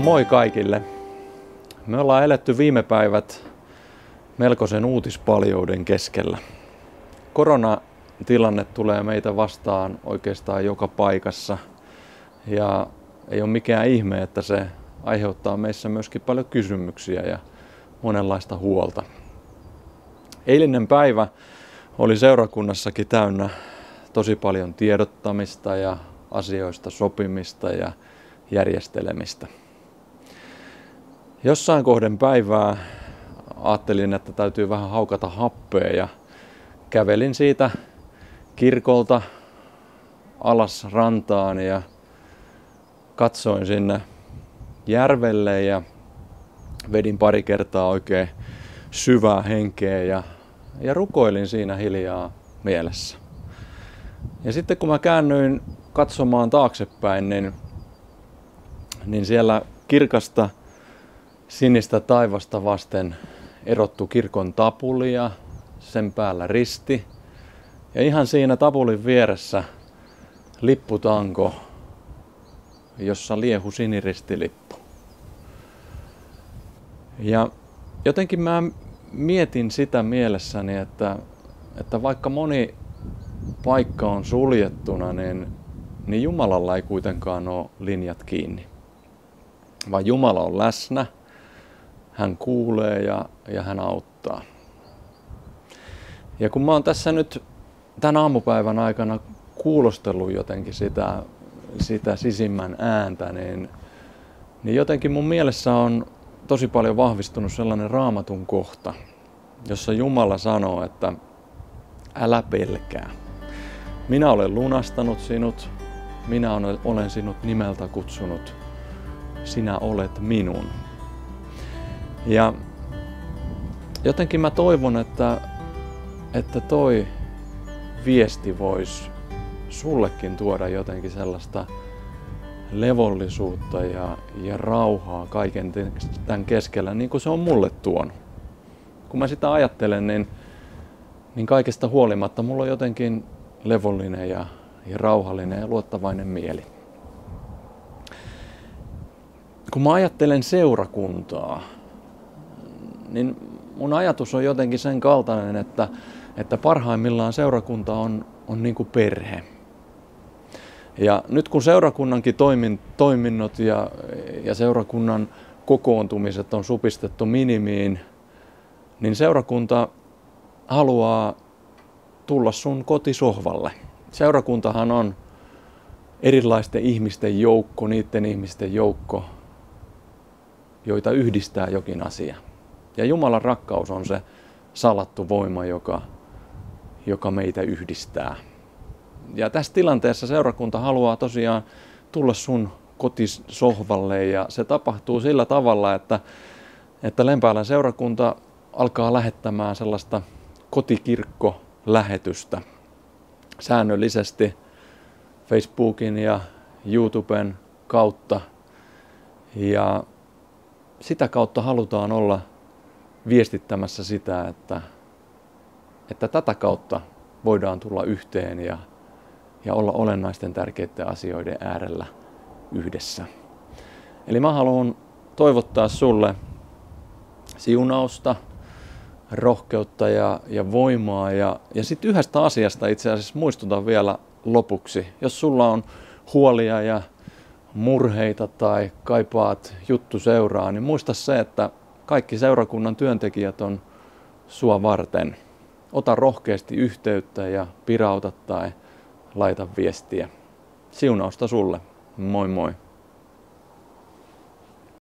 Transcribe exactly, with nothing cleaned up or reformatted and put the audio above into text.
Moi kaikille! Me ollaan eletty viime päivät melkoisen uutispaljouden keskellä. Koronatilanne tulee meitä vastaan oikeastaan joka paikassa ja ei ole mikään ihme, että se aiheuttaa meissä myöskin paljon kysymyksiä ja monenlaista huolta. Eilinen päivä oli seurakunnassakin täynnä tosi paljon tiedottamista ja asioista sopimista ja järjestelemistä. Jossain kohden päivää ajattelin, että täytyy vähän haukata happea ja kävelin siitä kirkolta alas rantaan ja katsoin sinne järvelle ja vedin pari kertaa oikein syvää henkeä ja, ja rukoilin siinä hiljaa mielessä. Ja sitten kun mä käännyin katsomaan taaksepäin, niin, niin siellä kirkasta sinistä taivasta vasten erottu kirkon tapuli ja sen päällä risti. Ja ihan siinä tapulin vieressä lipputanko, jossa liehu siniristilippu. Ja jotenkin mä mietin sitä mielessäni, että, että vaikka moni paikka on suljettuna, niin, niin Jumalalla ei kuitenkaan ole linjat kiinni. Vaan Jumala on läsnä, hän kuulee ja, ja hän auttaa. Ja kun mä oon tässä nyt tämän aamupäivän aikana kuulostellut jotenkin sitä, sitä sisimmän ääntä, niin, niin jotenkin mun mielessä on tosi paljon vahvistunut sellainen Raamatun kohta, jossa Jumala sanoo, että älä pelkää. Minä olen lunastanut sinut, minä olen sinut nimeltä kutsunut, sinä olet minun. Ja jotenkin mä toivon, että, että toi viesti voisi sullekin tuoda jotenkin sellaista levollisuutta ja, ja rauhaa kaiken tämän keskellä, niin kuin se on mulle tuonut. Kun mä sitä ajattelen, niin, niin kaikesta huolimatta mulla on jotenkin levollinen ja, ja rauhallinen ja luottavainen mieli. Kun mä ajattelen seurakuntaa, niin mun ajatus on jotenkin sen kaltainen, että, että parhaimmillaan seurakunta on, on niin kuin perhe. Ja nyt kun seurakunnankin toimin, toiminnot ja, ja seurakunnan kokoontumiset on supistettu minimiin, niin seurakunta haluaa tulla sun kotisohvalle. Seurakuntahan on erilaisten ihmisten joukko, niiden ihmisten joukko, joita yhdistää jokin asia. Ja Jumalan rakkaus on se salattu voima, joka, joka meitä yhdistää. Ja tässä tilanteessa seurakunta haluaa tosiaan tulla sun kotisohvalle ja se tapahtuu sillä tavalla, että, että Lempäälän seurakunta alkaa lähettämään sellaista kotikirkkolähetystä säännöllisesti Facebookin ja YouTuben kautta. Ja sitä kautta halutaan olla viestittämässä sitä, että, että tätä kautta voidaan tulla yhteen ja, ja olla olennaisten tärkeiden asioiden äärellä yhdessä. Eli mä haluan toivottaa sulle siunausta, rohkeutta ja, ja voimaa. Ja, ja sitten yhdestä asiasta itse asiassa muistutan vielä lopuksi. Jos sulla on huolia ja murheita tai kaipaat juttu seuraa, niin muista se, että kaikki seurakunnan työntekijät on sua varten. Ota rohkeasti yhteyttä ja pirauta tai laita viestiä. Siunausta sulle. Moi moi.